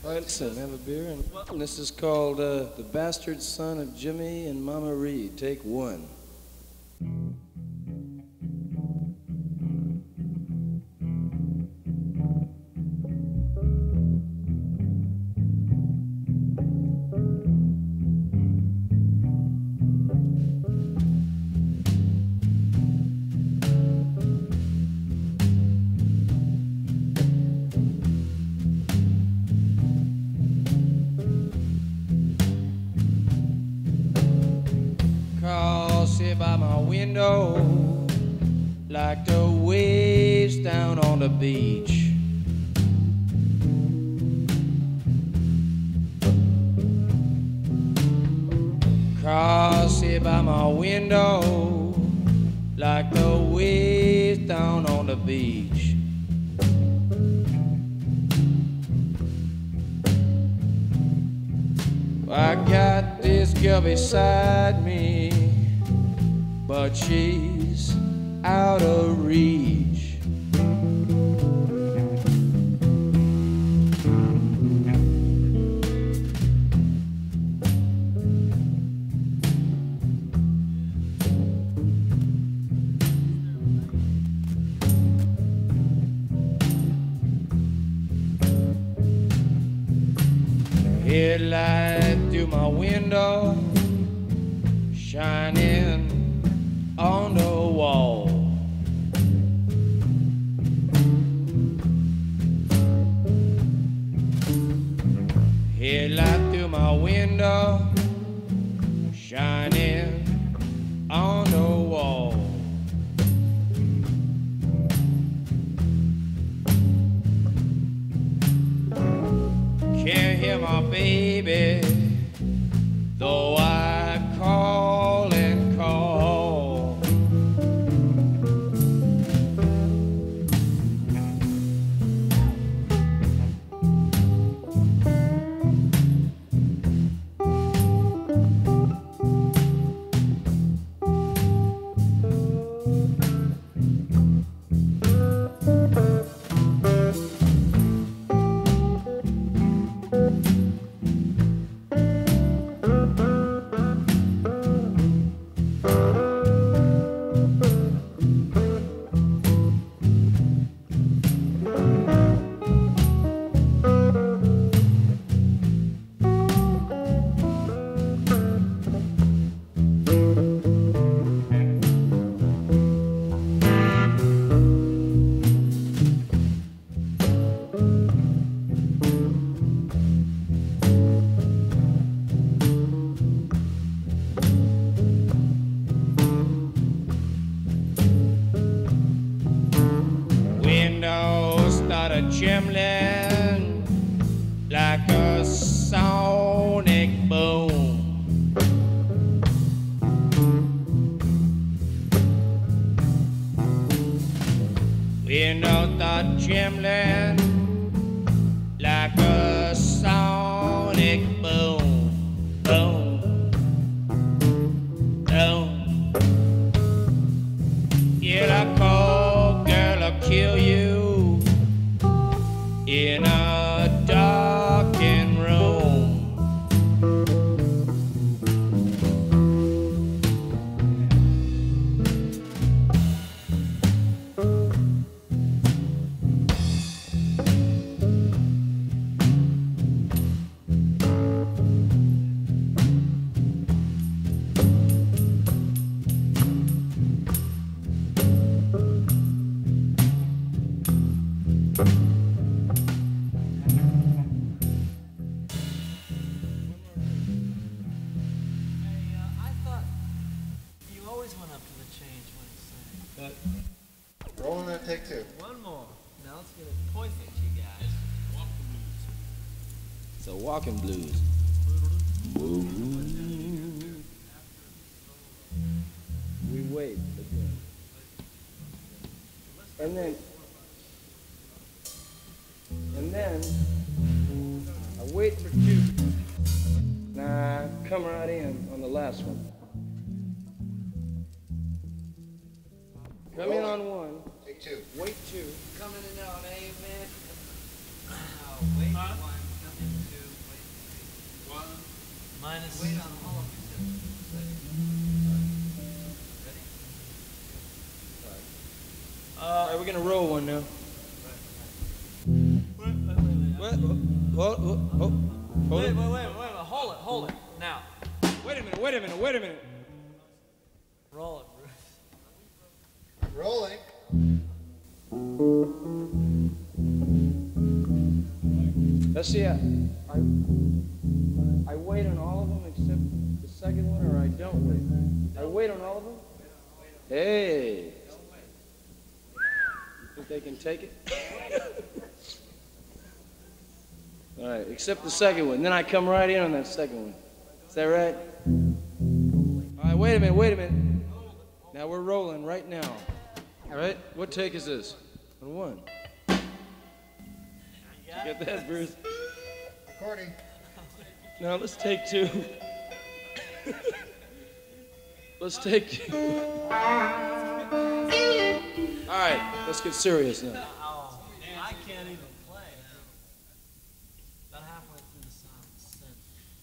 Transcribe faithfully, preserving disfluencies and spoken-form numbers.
All right, listen, have a beer. And this is called uh, The Bastard Son of Jimmy and Mama Reed. Take one. Sit by my window like the waves down on the beach. Cars sit by my window like the waves down on the beach. I got this girl beside me, but she's out of reach. Headlight through my window, shining on the wall. Headlight through my window, shining on the wall. Can't hear my baby, though I call and call. Windows started trembling like a sonic boom. Windows started trembling like a sonic boom, boom, boom. Yeah, I call, girl, I'll kill you in a darkened room. But rolling that take two. One more. Now let's get it perfect, you guys. Walk the blues. It's a walking blues. We wait again. And then, and then, I wait for two. Now, come right in on the last one. Come in on one. Take two. Wait two. Coming in on A, man. Oh, wait Huh? one. Come in. minus. Wait on all of Uh, all right, we're gonna roll one now. Wait, wait, wait, wait. What? Hold, hold, hold, hold Wait, it. wait, wait, wait, wait, hold it, hold it. Now, Wait a minute, wait a minute, wait a minute. roll it, Bruce. Rolling. Let's see, I, I, I wait on all of them except the second one, or I don't wait. I wait on all of them? Hey. You think they can take it? All right, except the second one. Then I come right in on that second one. Is that right? All right, wait a minute, wait a minute. Now we're rolling right now. All right, what take is this? On one. You get that, Bruce? Recording. Now let's take two. Let's take two. All right, let's get serious now.